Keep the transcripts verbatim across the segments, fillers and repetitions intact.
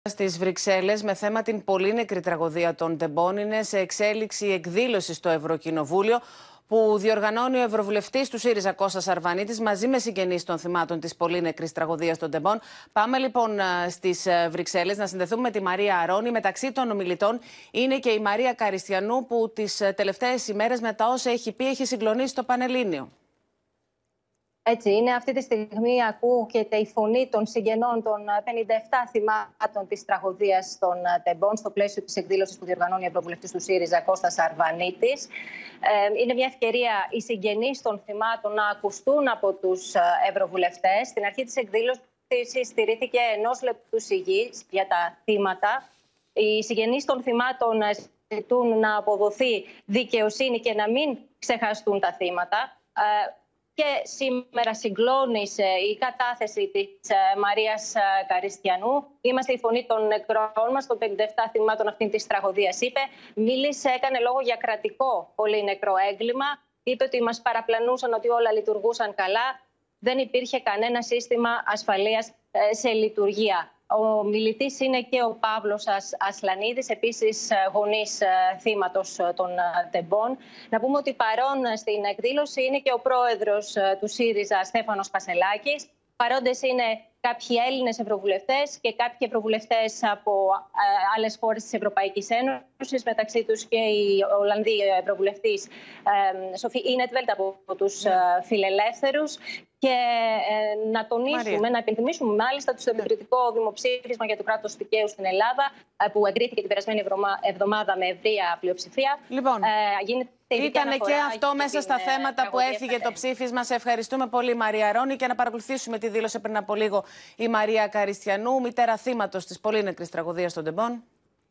Στις Βρυξέλλες με θέμα την πολύ νεκρή τραγωδία των τεμπών είναι σε εξέλιξη η εκδήλωση στο Ευρωκοινοβούλιο που διοργανώνει ο Ευρωβουλευτής του ΣΥΡΙΖΑ Κώστας Αρβανίτης μαζί με συγγενείς των θυμάτων της πολύ νεκρής τραγωδίας των τεμπών. Πάμε λοιπόν στις Βρυξέλλες να συνδεθούμε με τη Μαρία Αρώνη. Μεταξύ των ομιλητών είναι και η Μαρία Καριστιανού που τις τελευταίες ημέρες με τα όσα έχει πει έχει συγκλονίσει το Πανελλήνιο. Έτσι είναι. Αυτή τη στιγμή ακούγεται η φωνή των συγγενών των πενήντα επτά θυμάτων της τραγωδίας των τεμπών στο πλαίσιο της εκδήλωσης που διοργανώνει ο Ευρωβουλευτής του ΣΥΡΙΖΑ Κώστας Αρβανίτης. Είναι μια ευκαιρία οι συγγενείς των θυμάτων να ακουστούν από τους ευρωβουλευτές. Στην αρχή της εκδήλωσης στηρίχθηκε ενός λεπτού σιγής για τα θύματα. Οι συγγενείς των θυμάτων ζητούν να αποδοθεί δικαιοσύνη και να μην ξεχαστούν τα θύματα. Και σήμερα συγκλώνησε η κατάθεση της Μαρίας Καριστιανού. Είμαστε η φωνή των νεκρών μας, των πενήντα επτά θυμάτων αυτήν της τραγωδίας. Είπε, μίλησε, έκανε λόγο για κρατικό πολύ νεκρό έγκλημα. Είπε ότι μας παραπλανούσαν ότι όλα λειτουργούσαν καλά. Δεν υπήρχε κανένα σύστημα ασφαλείας σε λειτουργία. Ο μιλητής είναι και ο Παύλος Ασλανίδης, επίσης γονής θύματος των τεμπών. Να πούμε ότι παρόν στην εκδήλωση είναι και ο πρόεδρος του ΣΥΡΙΖΑ, Στέφανος Πασελάκης. Παρόντες είναι κάποιοι Έλληνες ευρωβουλευτές και κάποιοι ευρωβουλευτές από άλλες χώρες της Ευρωπαϊκής Ένωσης, μεταξύ τους και η Ολλανδή ευρωβουλευτής Σοφή Ίνετβελτ από τους φιλελεύθερους. Και ε, να τονίσουμε, Μαρία. να υπενθυμίσουμε μάλιστα το επικριτικό δημοψήφισμα για το κράτος δικαίου στην Ελλάδα, που εγκρίθηκε την περασμένη εβδομάδα με ευρεία πλειοψηφία. Λοιπόν, ε, ήταν και αυτό μέσα στα θέματα που έφυγε το ψήφισμα. Σε ευχαριστούμε πολύ, Μαρία Αρώνη, και να παρακολουθήσουμε τη δήλωση πριν από λίγο η Μαρία Καριστιανού, μητέρα θύματος της πολύ νεκρής τραγωδίας των τεμπών.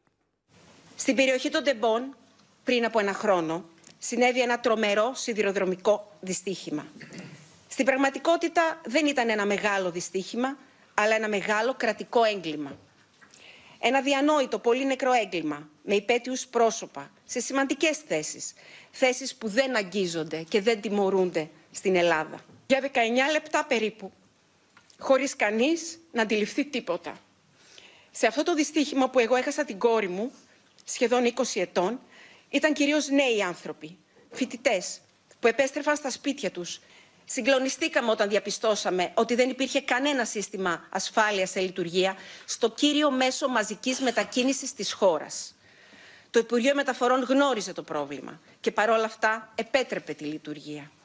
Στην περιοχή των τεμπών, πριν από ένα χρόνο, συνέβη ένα τρομερό σιδηροδρομικό δυστύχημα. Στην πραγματικότητα δεν ήταν ένα μεγάλο δυστύχημα, αλλά ένα μεγάλο κρατικό έγκλημα. Ένα διανόητο πολύ νεκρό έγκλημα, με υπαίτιους πρόσωπα, σε σημαντικές θέσεις. Θέσεις που δεν αγγίζονται και δεν τιμωρούνται στην Ελλάδα. Για δεκαεννιά λεπτά περίπου, χωρίς κανείς να αντιληφθεί τίποτα. Σε αυτό το δυστύχημα που εγώ έχασα την κόρη μου, σχεδόν είκοσι ετών, ήταν κυρίως νέοι άνθρωποι, φοιτητές, που επέστρεφαν στα σπίτια τους. Συγκλονιστήκαμε όταν διαπιστώσαμε ότι δεν υπήρχε κανένα σύστημα ασφάλειας σε λειτουργία στο κύριο μέσο μαζικής μετακίνησης της χώρας. Το Υπουργείο Μεταφορών γνώριζε το πρόβλημα και παρόλα αυτά επέτρεπε τη λειτουργία.